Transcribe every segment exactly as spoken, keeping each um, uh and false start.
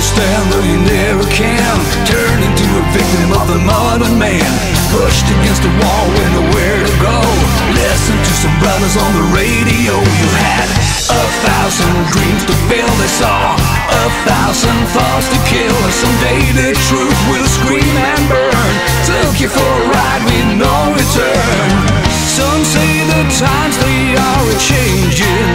understand, though you never can. Turn into a victim of the modern man, pushed against the wall with nowhere to go. Listen to some brothers on the radio. You had a thousand dreams to fill, they saw a thousand thoughts to kill, and someday the truth will scream and burn. Took you for a ride with no return. Some say the times they are a-changing,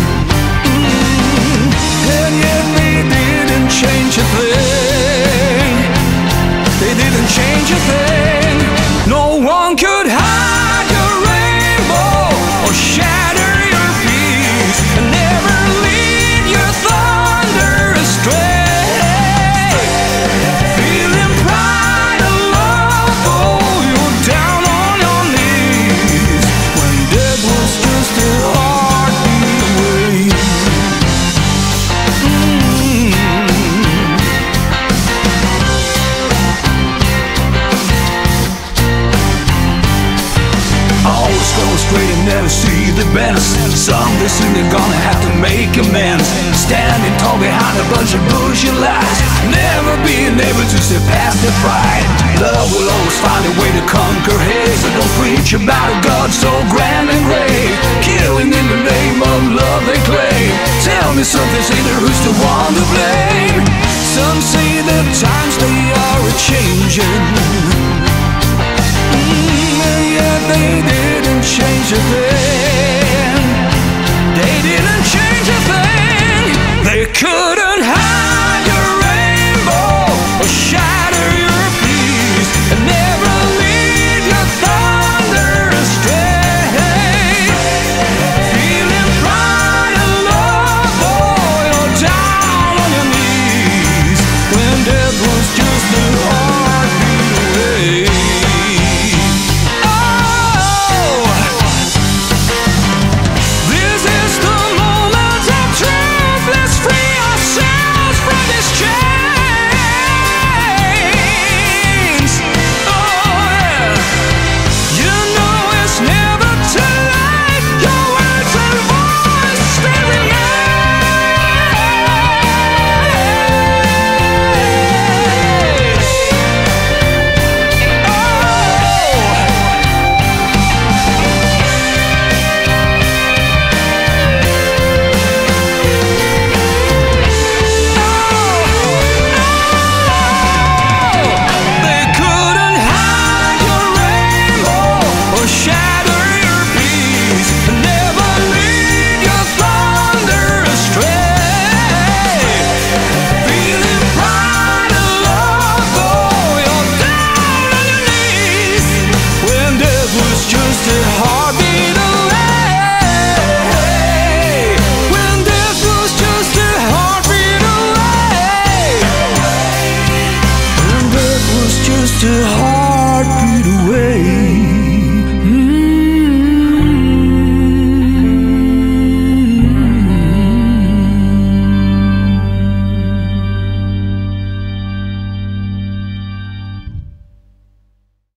mm, and yet they didn't change a thing. They didn't change a thing. No one could hide your rainbow or shatter your peace, and never lead your thunder astray. Feeling pride and love, oh, you're down on your knees when death was just a heartbeat away. Mm. Always going straight and never see the best. Someday soon they're gonna have to make amends. Standing tall behind a bunch of bullshit lies, never being able to see past their pride. Love will always find a way to conquer hate, so don't preach about a God so grand and great. Killing in the name of love they claim. Tell me something, Sailor, who's the one to blame? Some say the times they are a-changing, mm, and yet they didn't change a thing. They didn't